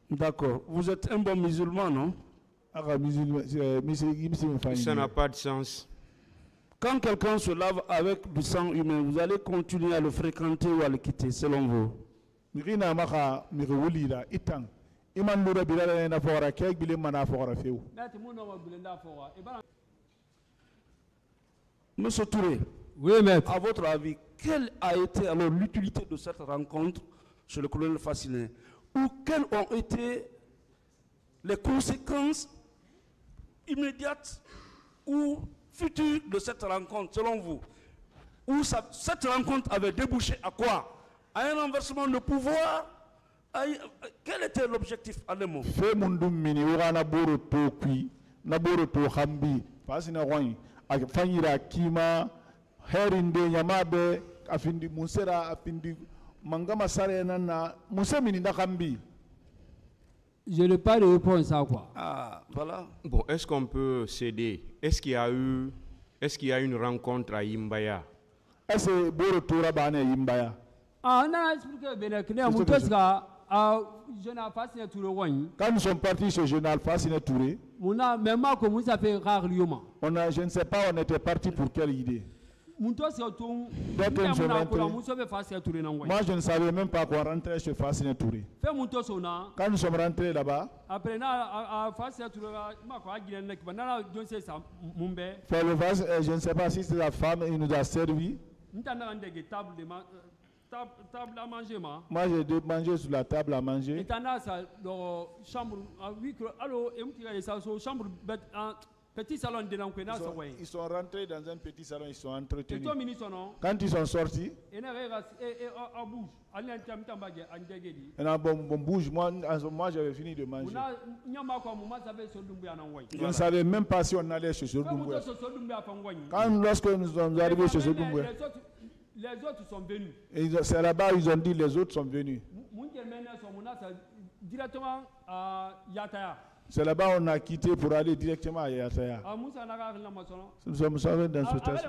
D'accord. Vous êtes un bon musulman, non? Ça n'a pas de sens. Quand quelqu'un se lave avec du sang humain, vous allez continuer à le fréquenter ou à le quitter, selon vous? Monsieur Touré, oui, maître. À votre avis, quelle a été alors l'utilité de cette rencontre chez le colonel Fascinet? Ou quelles ont été les conséquences immédiates ou futures de cette rencontre, selon vous? Ou cette rencontre avait débouché à quoi? À un renversement de pouvoir? Quel était l'objectif à deux mots? Je n'ai pas de réponse à quoi. Ah, voilà. Bon, est-ce qu'on peut céder? Est-ce qu'il y a une rencontre à Imbaya? Ah, on a expliqué bien que quand nous sommes partis chez Général Fascinet Touré, je ne sais pas, on était parti pour quelle idée. Moi, je ne savais même pas qu'on rentrait chez Fascinet Touré. Quand nous sommes rentrés là-bas, je ne sais pas si c'est la femme, il nous a servi. Table à manger, moi j'ai mangé sur la table à manger. Et chambre, chambre, petit salon de ils sont rentrés dans un petit salon, ils sont entretenus. Quand ils sont sortis, bon bouge, moi j'avais fini de manger. Je ne savais même pas si on allait chez Sodoumbouya. Lorsque nous sommes arrivés chez Sodoumbouya, les autres sont venus. C'est là-bas ils ont dit les autres sont venus. Directement à Yataya. C'est là-bas on a quitté pour aller directement à Yataya. Nous sommes dans ce test.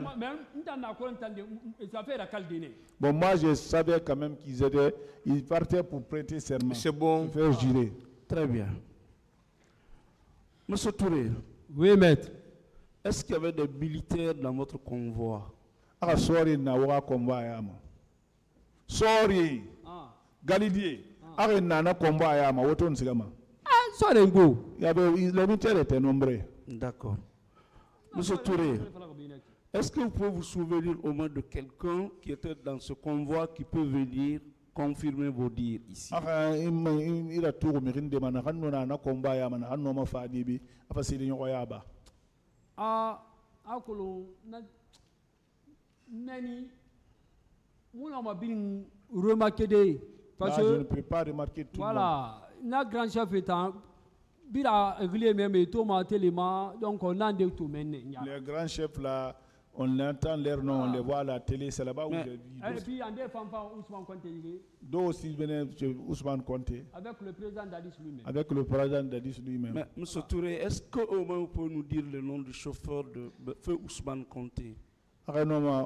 Bon, moi je savais quand même ils partaient pour prêter serment. C'est bon. Faire jurer. Très bien. Monsieur Touré. Oui, maître. Est-ce qu'il y avait des militaires dans votre convoi? Ah, sorry, na combat yama. Sorry. Galidie. Ah, nana combat yama. Woton sigama. Ah, sorry go. Les militaires étaient nombreux. D'accord. Monsieur Touré, est-ce que vous pouvez vous souvenir au moins de quelqu'un qui était dans ce convoi qui peut venir confirmer vos dires ici? Ah, il a tout remis de mana. Han nana combat yama. Han noma fa dibi. Apa c'est l'union yaba. Ah, akolo na. Nani, on m'a bien remarqué parce que je ne peux pas remarquer tout. Voilà, notre grand chef étant bila réglé même et tout tellement donc on a tout mené. Les grands chefs là, on entend leur nom, on les voit à la télé, c'est là-bas où j'ai vu. Et puis on défend Ousmane Konté. D'autres aussi venaient chez Ousmane Konté. Avec le président Dadis lui-même. Avec le président Dadis lui-même. Mais monsieur Touré, est-ce qu'au moins vous pouvez nous dire le nom du chauffeur de feu Ousmane Konté? Avec lequel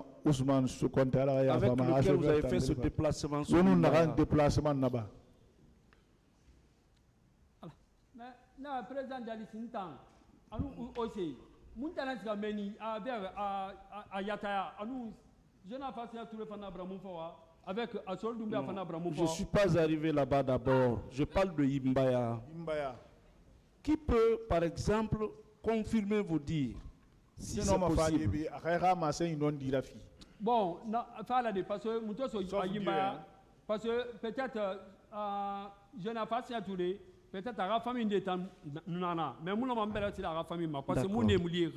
vous avez fait ce déplacement? Nous avons un déplacement là-bas. Mais le président Dadis aussi, nous avons à Yataya, je n'ai pas fait tout le avec Assol Doumbia Fanabramou. Je ne suis pas arrivé là-bas d'abord. Je parle de Imbaya. Qui peut, par exemple, confirmer vos dires? Si c'est possible. Bon, parce que peut-être je n'ai pas signé peut-être à la famille de Nana, mais moi, je ne suis pas la famille parce que moi, je suis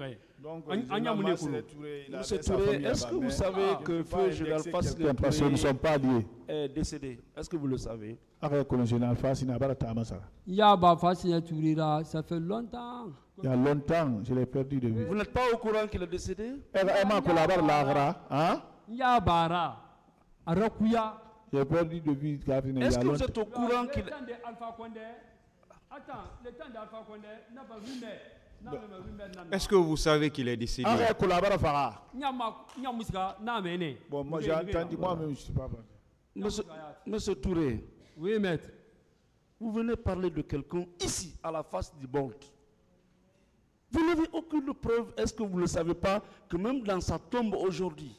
Monsieur Touré, est-ce que vous savez que Feu Général Fascinet parce que nous ne sommes pas liés. Est décédé? Est-ce que vous le savez? Il y a Fascinet Touré là, ça fait longtemps. Il y a longtemps, je l'ai perdu de vue. Vous n'êtes pas au courant qu'il est décédé? Il y a Bara, Arakuya. J'ai perdu de vue. Est-ce que vous êtes au courant qu'il est... Attends, le temps d'Alpha Condé n'a pas vu. Est-ce que vous savez qu'il est décédé? Bon, moi j'ai entendu, moi-même je ne suis pas. Monsieur Touré. Oui, maître. Vous venez parler de quelqu'un ici, à la face du monde. Vous n'avez aucune preuve. Est-ce que vous ne savez pas que même dans sa tombe aujourd'hui,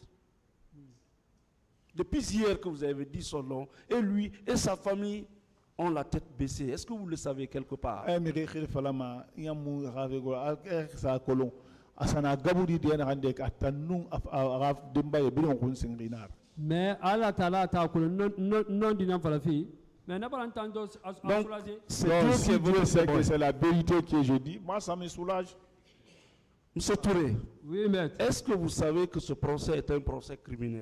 depuis hier que vous avez dit son nom, et lui et sa famille ont la tête baissée. Est-ce que vous le savez quelque part? Mais Allah Ta'ala t'a non d'une falafi. Mais n'a pas entendu Donc, c'est Dieu sait que c'est la vérité que je dis. Moi, ça me soulage. Monsieur Touré, oui, maître. Est-ce que vous savez que ce procès est un procès criminel?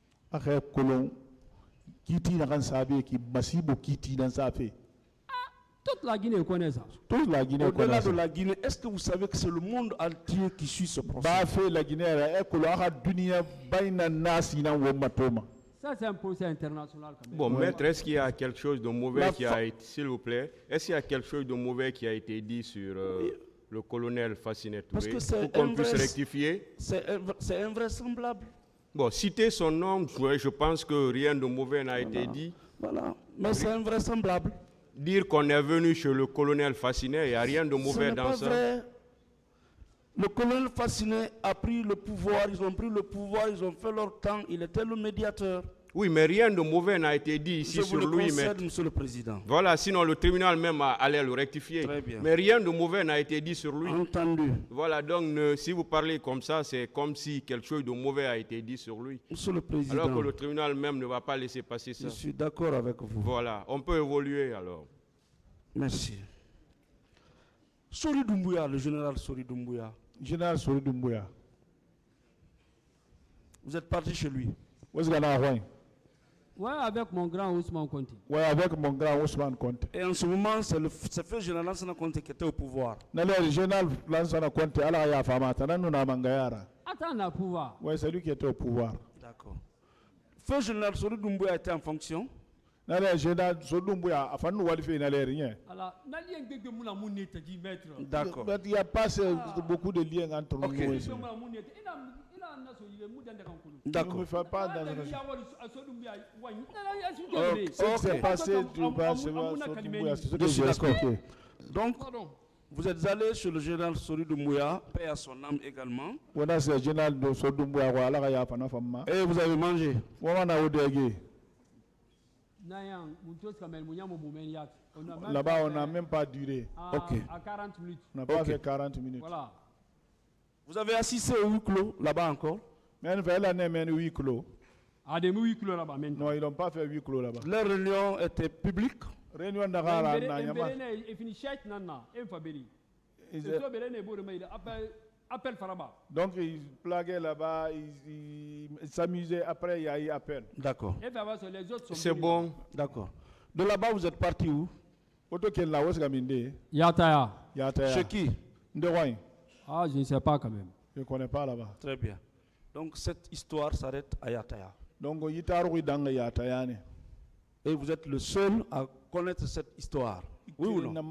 Toute la Guinée connaît ça. Au-delà de la Guinée, est-ce que vous savez que c'est le monde entier qui suit ce procès? Ça, c'est un procès international quand même. Bon, maître, est-ce qu'il y a quelque chose de mauvais qui a été, s'il vous plaît, est-ce qu'il y a quelque chose de mauvais qui a été dit sur le colonel Fassiné Touré pour qu'on puisse rectifier? C'est invraisemblable. Bon, citer son nom, je pense que rien de mauvais n'a été dit. Voilà, mais c'est invraisemblable. Dire qu'on est venu chez le colonel Fassiné, il n'y a rien de mauvais dans ça. Vrai. Le colonel Fassiné a pris le pouvoir, ils ont pris le pouvoir, ils ont fait leur temps, il était le médiateur. Oui, mais rien de mauvais n'a été dit ici sur lui. Monsieur le Président. Voilà, sinon le tribunal même allait le rectifier. Très bien. Mais rien de mauvais n'a été dit sur lui. Entendu. Voilà, donc si vous parlez comme ça, c'est comme si quelque chose de mauvais a été dit sur lui. Monsieur le Président. Alors que le tribunal même ne va pas laisser passer ça. Je suis d'accord avec vous. Voilà, on peut évoluer alors. Merci. Sori Doumbouya, le général Sori Doumbouya. Général Sori Doumbouya. Vous êtes parti chez lui. Oui, avec mon grand Ousmane Conté. Oui, avec mon grand Ousmane Conté. Et en ce moment, c'est le général Lansana Conté qui était au pouvoir. Le général Lansana Conté, attends, le pouvoir. Oui, c'est lui qui était au pouvoir. D'accord. Feu général Sori Doumbouya était en fonction. Le général Sori Doumbouya, enfin, nous, il fait rien. D'accord. Il n'y a pas beaucoup de liens entre nous. D'accord. Ne me fais pas dans ce qui s'est passé, je suis d'accord. Donc, vous êtes allé chez le général Sori Doumbouya, paix à son âme également. Et vous avez mangé. Là-bas, on n'a même pas duré. Ok. À 40 minutes. On n'a pas fait 40 minutes. Voilà. Vous avez assisté au huis clos là-bas encore? Mais elle fait l'année même 8 clos. À des huis clos là-bas maintenant. Non, ils n'ont pas fait 8 clos là-bas. Les réunions étaient publiques. Réunion d'Agara, donc ils plaguaient là-bas, ils s'amusaient, après il y a eu appel. D'accord. C'est bon. D'accord. De là-bas, vous êtes parti où? Yataya. Chez qui? Ah, je ne sais pas quand même. Je ne connais pas là-bas. Très bien. Donc cette histoire s'arrête à Yataya. Donc et vous êtes le seul à connaître cette histoire. Oui ou non?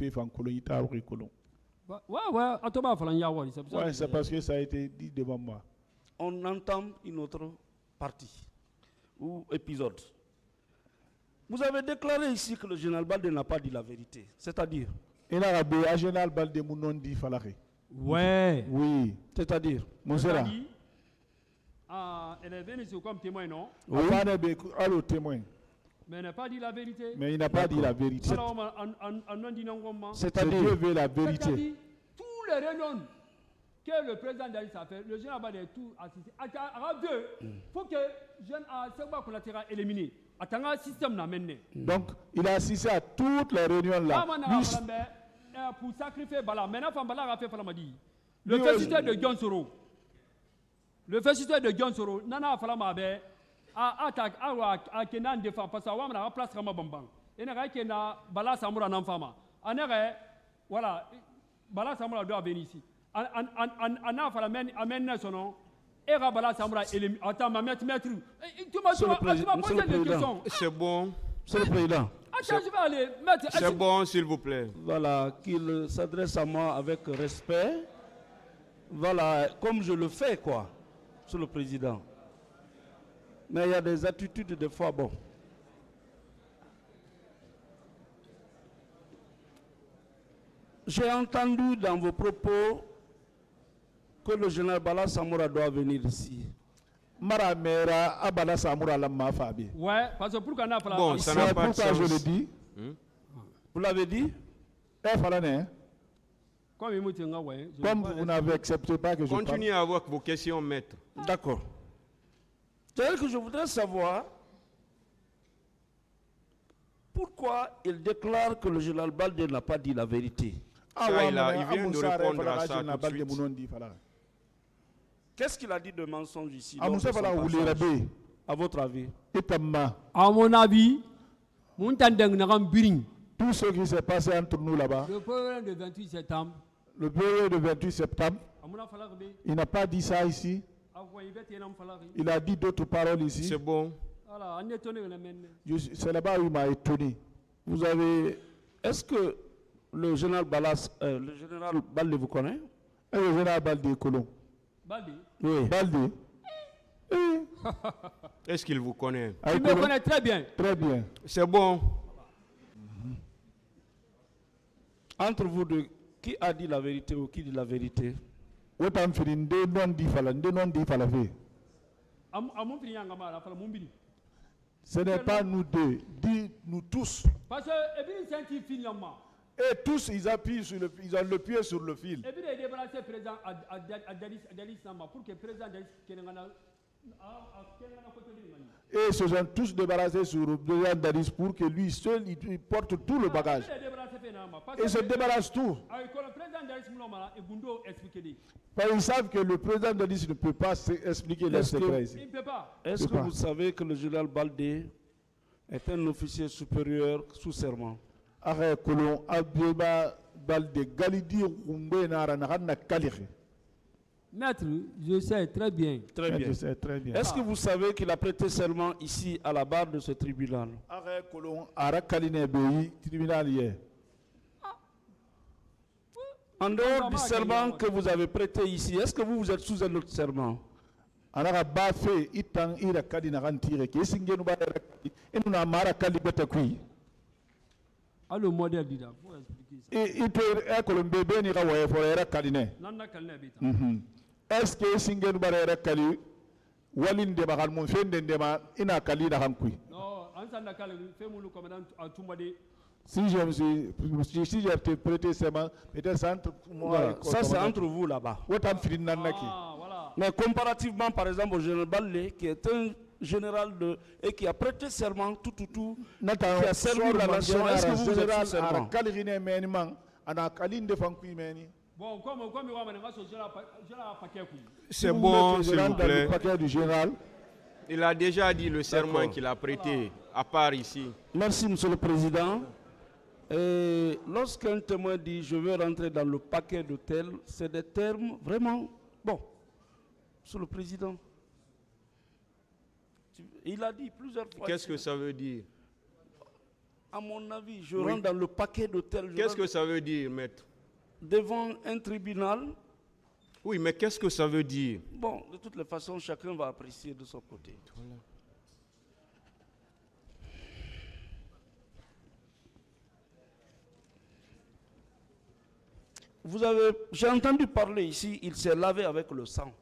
Ouais, c'est parce que ça a été dit devant moi. On entend une autre partie ou épisode. Vous avez déclaré ici que le général Baldé n'a pas dit la vérité. C'est-à-dire? Général Baldé mon dit falare. Ouais. Oui. C'est-à-dire? Monsera. Elle est venue comme témoin, non? Oui. Allô, témoin. Mais il n'a pas dit la vérité. Mais il n'a pas dit la vérité. C'est-à-dire veut la vérité. Tous les réunions que le président Dalis a fait, le général Baldé tout assisté. Arabe 2, il faut que le jeune a collatéral éliminé. Attends, système n'a mené. Donc, il a assisté à toutes les réunions là. Pour sacrifier Bala. Maintenant, Bala a fait Falamadi. Le festivité de John Soro. Le festivité de John Soro, Nana Falamabe, a attaqué à Kenan défend parce que Wamana a place Rama Bambang. Et n'a pas Bala Samoura Namfama. Voilà, Bala Samoura doit venir ici. Anna Falamen amène son nom. Et Bala Samoura élimine. Attends, ma maître. Tu m'as posé des questions. C'est bon. C'est le président. C'est bon, s'il vous plaît. Voilà, qu'il s'adresse à moi avec respect. Voilà, comme je le fais, quoi, sur le président. Mais il y a des attitudes, des fois, bon. J'ai entendu dans vos propos que le général Bala Samoura doit venir ici. Ouais, parce que pourquoi on a parlé bon, ça n'a pas de sens. Je le dis. Vous l'avez dit? Comme vous n'avez accepté pas que je parle. Continuez avec vos questions, maître. D'accord. C'est-à-dire que je voudrais savoir pourquoi il déclare que le général Baldé n'a pas dit la vérité. Il vient de répondre à ça tout de suite. Qu'est-ce qu'il a dit de mensonge ici? À votre avis? À mon avis, tout ce qui s'est passé entre nous là-bas, le problème de 28 septembre, le bureau de 28 septembre, il n'a pas dit ça ici. Il a dit d'autres paroles ici. C'est bon. C'est là-bas où il m'a étonné. Vous avez... Est-ce que le général Baldé vous connaît? Le général Baldé Colomb. Baldé? Oui. Baldé. Oui. Est-ce qu'il vous connaît? Il me connaît très bien. Très bien. C'est bon. Entre vous deux, qui a dit la vérité ou qui dit la vérité? Ce n'est pas nous deux, dit nous tous. Parce que et tous ils appuient sur ils ont le pied sur le fil. Et puis il débarrassé le président Dalis Nama pour que le président Dalis et se sont tous débarrassés sur le président Dalis pour que lui seul il porte tout le bagage. Et se débarrasse tout. Ils savent que le président Dalis ne peut pas expliquer les secrets ici. Il ne peut pas. Est-ce que vous savez que le général Baldé est un officier supérieur sous serment? Maître, je sais très bien. Très bien. Je sais très bien. Est-ce que vous savez qu'il a prêté serment ici à la barre de ce tribunal? En dehors du serment que vous avez prêté ici, est-ce que vous êtes sous un autre serment? Ah, le modèle dit là. Faut expliquer ça. Est-ce que Singen Barera Kali, Walin de Bahalmon Fendema, Ina Kali da Hankui? Non, Ansanda Kali, fais-moi le commandant à Toumade. Si j'ai prêté serment, peut-être ça c'est entre vous là-bas. Voilà. Mais comparativement par exemple au général Baldé, qui est un général et qui a prêté serment tout, qui a servi la nation, est-ce que vous êtes sous serment? Bon, comme c'est bon, s'il vous plaît. Du général. Il a déjà dit le serment qu'il a prêté, à part ici. Merci, Monsieur le Président. Et lorsqu'un témoin dit « je veux rentrer dans le paquet de tel », c'est des termes vraiment... Bon, Monsieur le Président, il a dit plusieurs fois... Qu'est-ce que ça veut dire? À mon avis, je rentre dans le paquet de tel... Qu'est-ce que ça veut dire, maître? Devant un tribunal... Oui, mais qu'est-ce que ça veut dire? Bon, de toutes les façons, chacun va apprécier de son côté. Voilà. J'ai entendu parler ici, il s'est lavé avec le sang.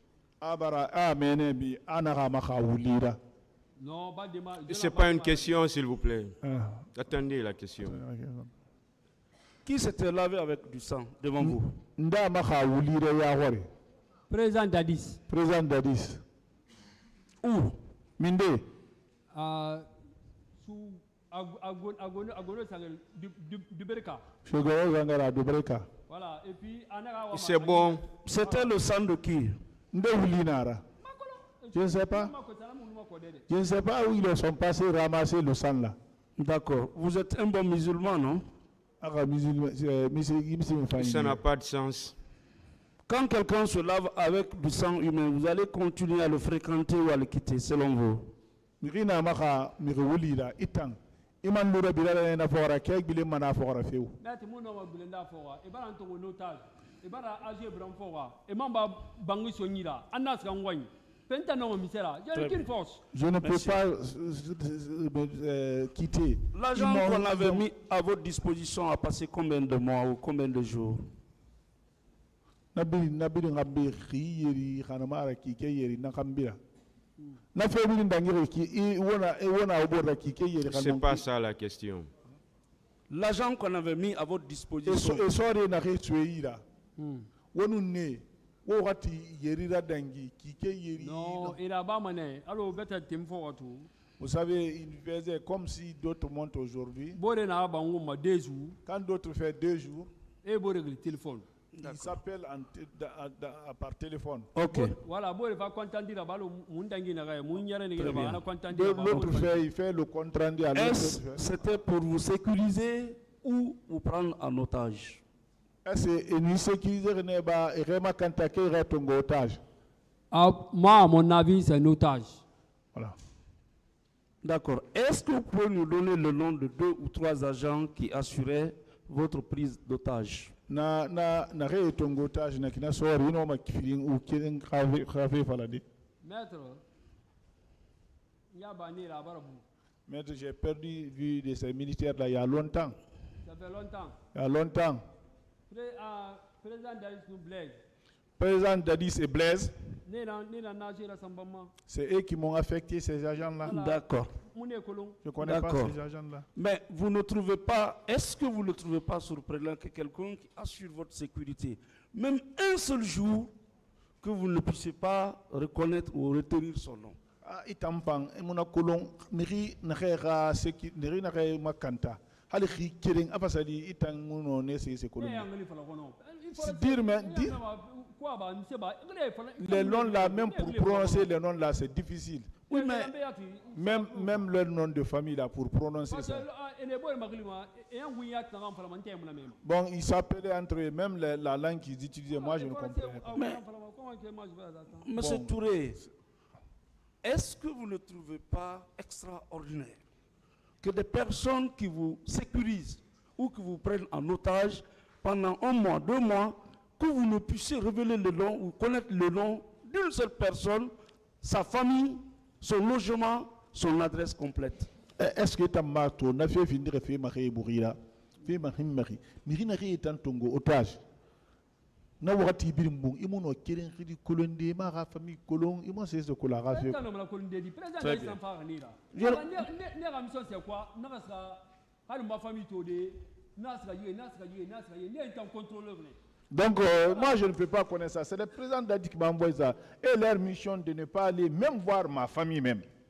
Non, ce n'est pas une question, s'il vous plaît. Attendez la question. Qui s'était lavé avec du sang devant vous? Président Dadis. Président Dadis. Où? Minde. Sous Agono Duberka. Voilà, et puis c'est bon. C'était le sang de qui? Je ne sais pas. Je ne sais pas où ils sont passés ramasser le sang là. D'accord. Vous êtes un bon musulman, non? Ça n'a pas de sens. Quand quelqu'un se lave avec du sang humain, vous allez continuer à le fréquenter ou à le quitter, selon vous? Je ne peux pas quitter. L'argent qu'on avait mis à votre disposition a passé combien de mois ou combien de jours? C'est pas ça la question. L'argent qu'on avait mis à votre disposition. Non, vous savez, il faisait comme si d'autres montent aujourd'hui. Quand d'autres font 2 jours, ils s'appellent par téléphone. Ok. L'autre fait le compte rendu à l'autre. C'était pour vous sécuriser ou vous prendre en otage? Moi, à mon avis, c'est un otage. Voilà. D'accord. Est-ce que vous pouvez nous donner le nom de 2 ou 3 agents qui assuraient votre prise d'otage? Maître, j'ai perdu vue de ces militaires-là il y a longtemps. Ça fait longtemps. Il y a longtemps. Président Dadis Président Dadis et Blaise. et Blaise, c'est eux qui m'ont affecté ces agents-là. Voilà. D'accord. Je ne connais pas ces agents-là. Mais vous ne trouvez pas, est-ce que vous ne trouvez pas surprenant que quelqu'un qui assure votre sécurité, même un seul jour, que vous ne puissiez pas reconnaître ou retenir son nom? Itampang, mon colon, Neri Nahera, Neri Nahera Makanta. Haliki Kiring, Abasadi, Itang Muno, Nessi, c'est colon. Dire, mais dire. Les noms là, même pour prononcer les noms là, c'est difficile. Oui, mais même le nom de famille là, pour prononcer ça. Bon, ils s'appelaient entre eux, même la langue qu'ils utilisaient, moi je ne comprends pas. Monsieur Touré, est-ce que vous ne trouvez pas extraordinaire que des personnes qui vous sécurisent ou qui vous prennent en otage pendant 1 mois, 2 mois, que vous ne puissiez révéler le nom ou connaître le nom d'une seule personne, sa famille, son logement, son adresse complète? Est-ce que tu as marteau, n'a fait finir fait marie bourrira, fait marie Miri est un tongo otage. Na wakati birimbu, imono kirin kiri kolonde mara famille kolon, imo c'est ce que la race. Très bien. Donc, moi, je ne peux pas connaître ça. C'est le président d'Adi qui m'a envoyé ça. Et leur mission de ne pas aller même voir ma famille même.